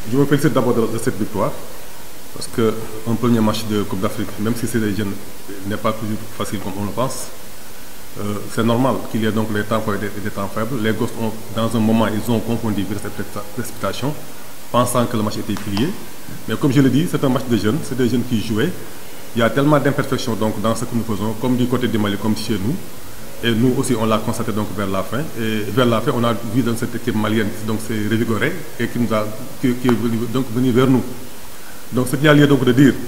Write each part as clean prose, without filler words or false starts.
Je me félicite d'abord de cette victoire, parce qu'un premier match de Coupe d'Afrique, même si c'est des jeunes, n'est pas toujours facile comme on le pense. C'est normal qu'il y ait donc les temps forts et des temps faibles. Les gosses, dans un moment, ils ont confondu cette précipitation, pensant que le match était plié. Mais comme je l'ai dit, c'est un match de jeunes, c'est des jeunes qui jouaient. Il y a tellement d'imperfections dans ce que nous faisons, comme du côté du Mali, comme chez nous. Et nous aussi, on l'a constaté donc vers la fin. Et vers la fin, on a vu dans cette équipe malienne qui s'est revigorée et qui est venue vers nous. Donc ce qui a lieu donc de dire,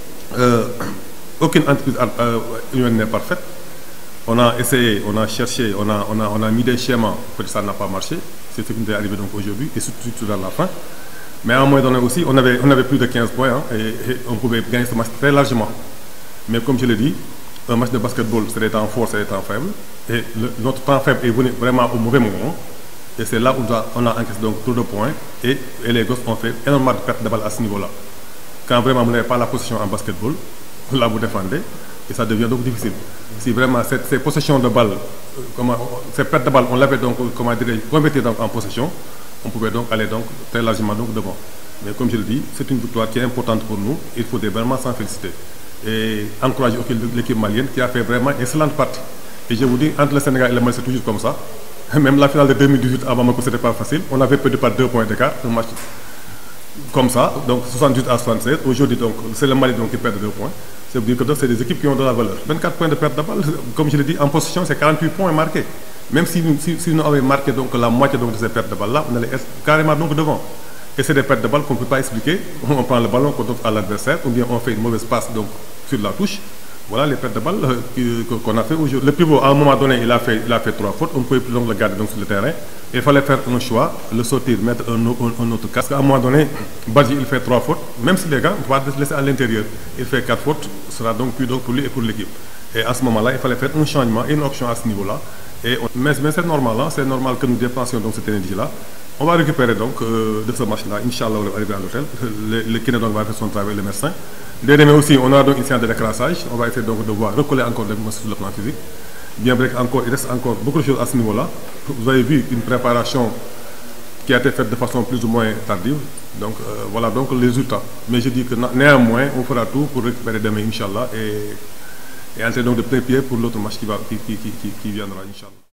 aucune entreprise humaine n'est parfaite. On a essayé, on a cherché, on a mis des schémas, peut-être ça n'a pas marché. C'est ce qui nous est arrivé donc aujourd'hui et surtout vers la fin. Mais à un moment donné aussi, on avait plus de 15 points hein, et on pouvait gagner ce match très largement. Mais comme je l'ai dit, un match de basketball, c'est des temps forts, c'est des temps faibles. Et notre temps faible est venu vraiment au mauvais moment. Et c'est là où on a encaissé donc trop de points. Et les gosses ont fait énormément de pertes de balles à ce niveau-là. Quand vraiment vous n'avez pas la possession en basketball, là vous défendez. Et ça devient donc difficile. Si vraiment ces possessions de balles, ces pertes de balles, on l'avait donc, converti donc en possession, on pouvait donc aller donc très largement donc devant. Mais comme je le dis, c'est une victoire qui est importante pour nous. Il faut vraiment s'en féliciter. Et encourager l'équipe malienne qui a fait vraiment une excellente partie. Et je vous dis, entre le Sénégal et le Mali, c'est toujours comme ça. Même la finale de 2018, avant Moko, c'était pas facile. On avait perdu par 2 points d'écart, un match comme ça, donc 78 à 76. Aujourd'hui, donc, c'est le Mali donc, qui perd 2 points. Ça veut dire que c'est des équipes qui ont de la valeur. 24 points de perte de balle, comme je l'ai dit, en possession, c'est 48 points marqués. Même si nous avions marqué donc, la moitié donc, de ces pertes de balles-là, on allait être carrément donc, devant. Et c'est des pertes de balles qu'on ne peut pas expliquer. On prend le ballon qu'on donne à l'adversaire, ou bien on fait une mauvaise passe donc, sur la touche. Voilà les pertes de balles qu'on a fait aujourd'hui. Le pivot, à un moment donné, il a fait 3 fautes. On ne pouvait plus donc le garder donc, sur le terrain. Il fallait faire un choix, le sortir, mettre un autre casque. À un moment donné, Badji, il fait 3 fautes. Même si les gars, on va le laisser à l'intérieur. Il fait 4 fautes. Ce sera donc plus donc, pour lui et pour l'équipe. Et à ce moment-là, il fallait faire un changement, une option à ce niveau-là. Mais c'est normal, hein, c'est normal que nous dépensions donc cette énergie-là. On va récupérer donc de ce match-là, Inch'Allah, on va arriver à l'hôtel. Le kiné donc va faire son travail, le médecin. Dès demain aussi, on aura donc une séance de décrassage. On va essayer donc de voir recoller encore les muscles sur le plan physique. Bien vrai qu'il reste encore beaucoup de choses à ce niveau-là. Vous avez vu une préparation qui a été faite de façon plus ou moins tardive. Donc voilà donc les résultats. Mais je dis que néanmoins, on fera tout pour récupérer demain, Inch'Allah, et entrer donc de plein pied pour l'autre match qui viendra, Inch'Allah.